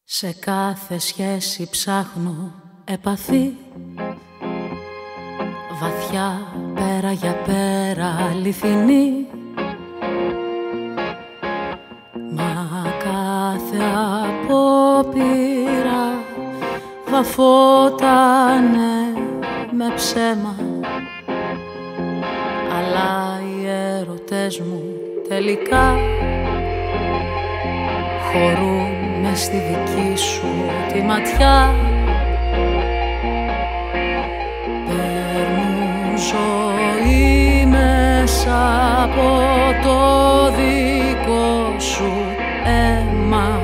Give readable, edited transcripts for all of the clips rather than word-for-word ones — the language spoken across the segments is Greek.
Σε κάθε σχέση ψάχνω επαφή, βαθιά πέρα για πέρα αληθινή. Μα κάθε απόπειρα βαφότανε με ψέμα. Αλλά οι έρωτες μου τελικά χωρούν μες στη δική σου τη ματιά. Παίρνουν ζωή μέσα από το δικό σου αίμα.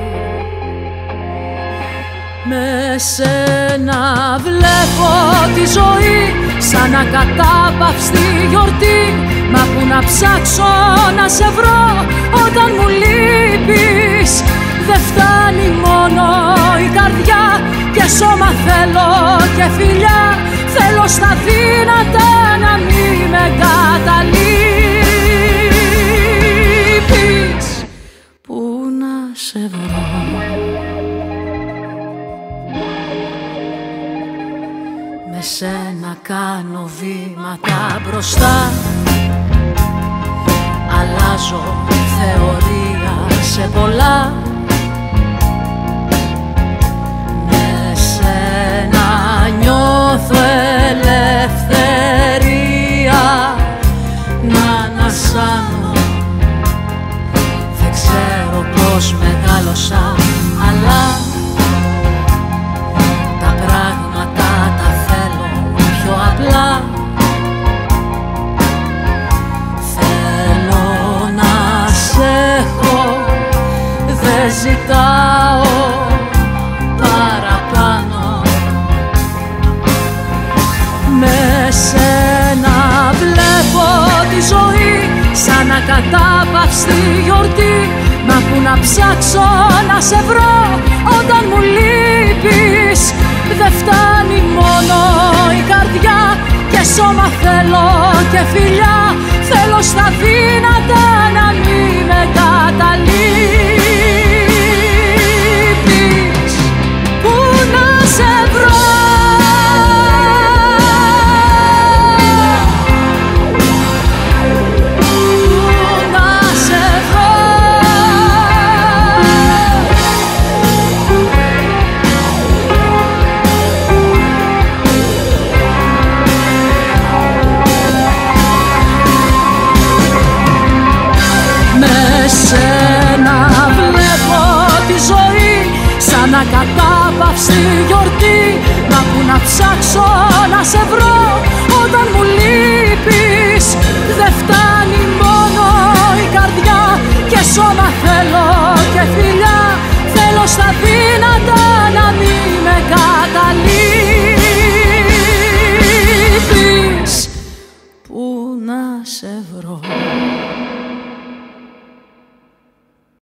Με σένα βλέπω τη ζωή σαν ακατάπαυστη γιορτή. Μα που να ψάξω να σε βρω όταν μου λείπεις. Δε φτάνει μόνο η καρδιά και σώμα θέλω και φιλιά. Θέλω στα δύνατα να μη με καταλείπεις. Πού να σε βρω? Με σένα κάνω βήματα μπροστά. Αλλάζω θεωρία σε πολλά. Με σένα νιώθω ελευθερία να ανασάνω. Δεν ξέρω πώς μεγάλωσα, αλλά τα πράγματα τα θέλω πιο απλά. Θέλω να σε έχω, δεν ζητάω παραπάνω. Με σένα βλέπω τη ζωή σαν ακατάπαυστη γιορτή. Μα που να ψάξω να σε βρω όταν μου λείπεις. Δε φτάνει μόνο η καρδιά και σώμα θέλω και φιλιά. Θέλω στα δύνατα να μη με καταλείπεις. Πού να σε βρω? Σένα βλέπω τη ζωή σαν ακατάπαυστη γιορτή. Μα που να ψάξω να σε βρω